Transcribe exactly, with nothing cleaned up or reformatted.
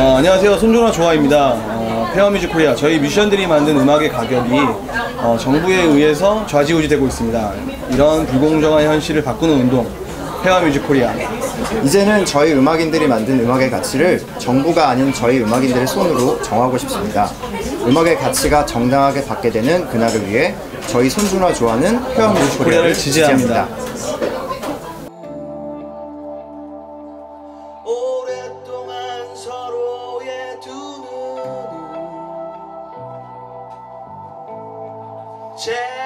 어, 안녕하세요. 손조나 조아입니다. 어, 페어뮤직 코리아, 저희 뮤지션들이 만든 음악의 가격이 어, 정부에 의해서 좌지우지되고 있습니다. 이런 불공정한 현실을 바꾸는 운동, 페어뮤직 코리아. 이제는 저희 음악인들이 만든 음악의 가치를 정부가 아닌 저희 음악인들의 손으로 정하고 싶습니다. 음악의 가치가 정당하게 받게 되는 그날을 위해 저희 손주나 조아는 페어뮤직 코리아를 지지합니다. 오랫동안 서로의 두 눈을